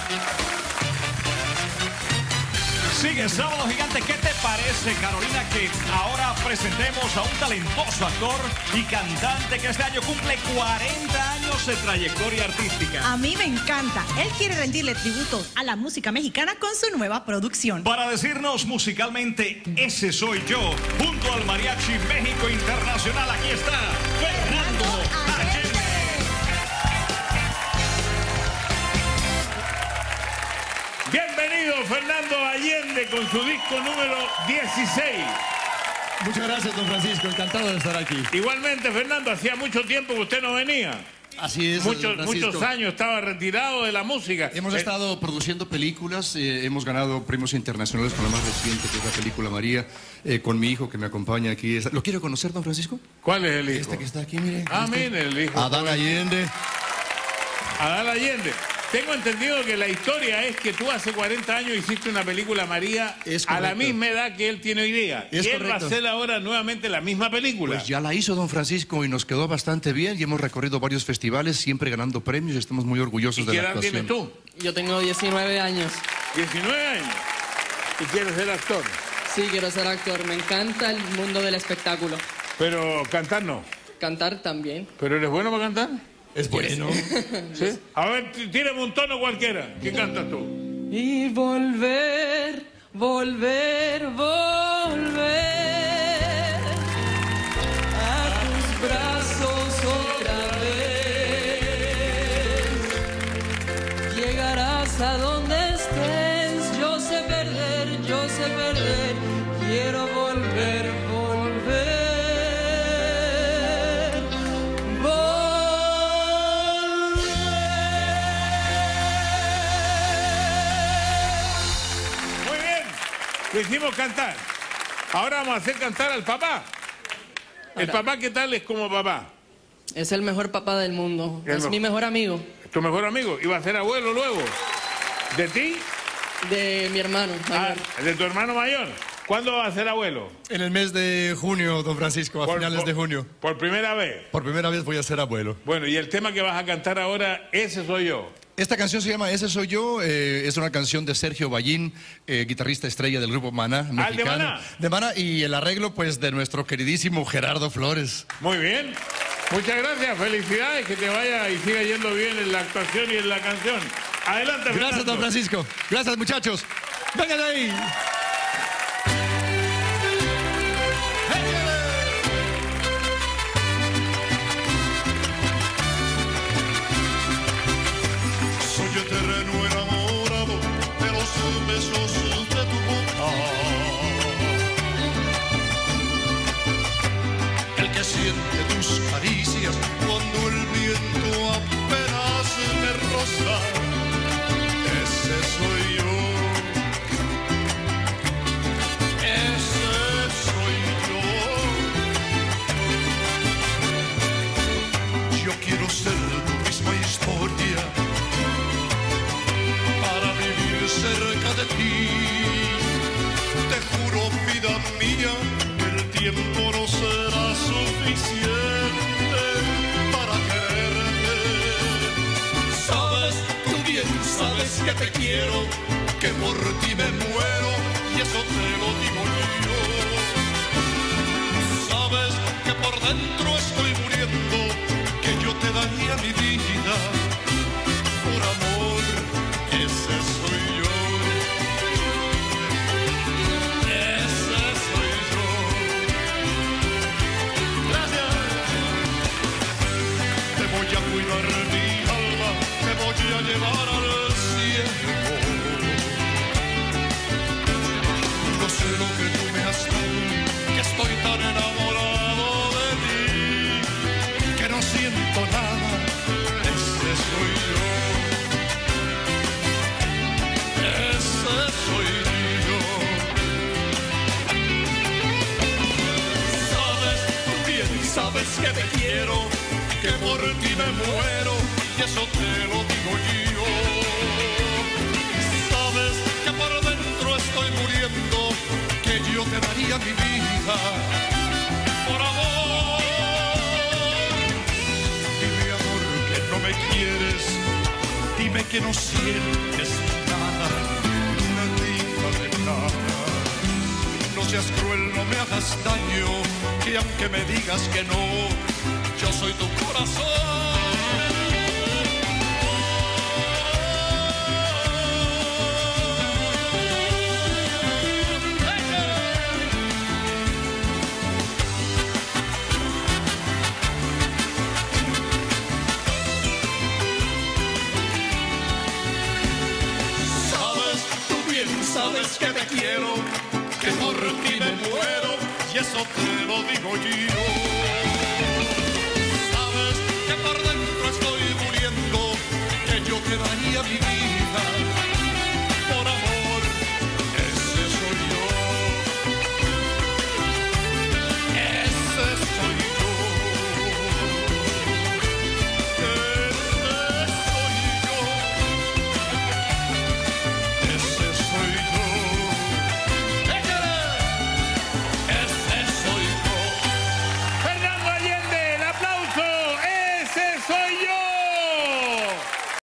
Sigue Sábado Gigante. ¿Qué te parece, Carolina, que ahora presentemos a un talentoso actor y cantante que este año cumple 40 años de trayectoria artística? A mí me encanta. Él quiere rendirle tributo a la música mexicana con su nueva producción. Para decirnos musicalmente, ese soy yo, junto al Mariachi México Internacional, aquí está Fernando Allende. Bienvenido Fernando Allende con su disco número 16. Muchas gracias, don Francisco. Encantado de estar aquí. Igualmente, Fernando, hacía mucho tiempo que usted no venía. Así es, don Francisco. Muchos años estaba retirado de la música. Hemos estado produciendo películas, hemos ganado premios internacionales con la más reciente, que es la película María, con mi hijo que me acompaña aquí. ¿Lo quiere conocer, don Francisco? ¿Cuál es el hijo? Este que está aquí, mire. Ah, mire, el hijo. Adán Allende. Adán Allende. Tengo entendido que la historia es que tú hace 40 años hiciste una película María a la misma edad que él tiene hoy día. Es y él correcto. va a hacer ahora nuevamente la misma película. Pues ya la hizo don Francisco y nos quedó bastante bien y hemos recorrido varios festivales, siempre ganando premios y estamos muy orgullosos de ¿Y qué la edad actuación. tienes tú? Yo tengo 19 años. 19 años. ¿Y quieres ser actor? Sí, quiero ser actor. Me encanta el mundo del espectáculo. Pero cantar no. Cantar también. ¿Pero eres bueno para cantar? Es bueno. ¿Sí? A ver, tírame un tono cualquiera. ¿Qué cantas tú? Y volver, volver, volver a tus brazos otra vez. Llegarás a donde estés. Yo sé perder, yo sé perder. Quiero volver, volver. Lo hicimos cantar. Ahora vamos a hacer cantar al papá. ¿El papá qué tal es como papá? Es el mejor papá del mundo. Es mi mejor amigo. ¿Tu mejor amigo? ¿Y va a ser abuelo luego? ¿De ti? De mi hermano mayor. ¿De tu hermano mayor? ¿Cuándo va a ser abuelo? En el mes de junio, don Francisco, a finales de junio. ¿Por primera vez? Por primera vez voy a ser abuelo. Bueno, y el tema que vas a cantar ahora, ese soy yo. Esta canción se llama Ese Soy Yo, es una canción de Sergio Ballín, guitarrista estrella del grupo Maná, mexicano. ¿de Maná? De Maná, y el arreglo pues de nuestro queridísimo Gerardo Flores. Muy bien. Muchas gracias, felicidades, que te vaya y siga yendo bien en la actuación y en la canción. Adelante, Fernando. Gracias, don Francisco. Gracias, muchachos. Vengan de ahí. Soy eterno enamorado de los besos de tu boca, el que siente tus caricias cuando el viento apenas me roza. Ese soy yo, ese soy yo. Yo quiero ser tu misma historia, cerca de ti. Te juro, vida mía, que el tiempo no será suficiente para quererte. Sabes, tú bien sabes que te quiero, que por ti me muero, y eso te lo digo yo. Sabes que por dentro estoy muriendo, que yo te daría mi vida por amor. Ese soy yo, ese soy yo. Gracias. Te voy a cuidar mi alma, te voy a llevar al cielo. No sé lo que tú me has dado, que estoy tan enamorado de ti, que no siento nada. Ese soy yo. Soy yo. Sabes, bien sabes que te quiero, que por ti me muero, y eso te lo digo yo. Sabes que por dentro estoy muriendo, que yo te daría mi vida por amor. Dime, amor, que no me quieres, dime que no sientes hagas daño, que aunque me digas que no, yo soy tu corazón. Sabes que te quiero, que por ti me muero, y eso te lo digo yo. Sabes que por dentro estoy muriendo, que yo quedaría vivir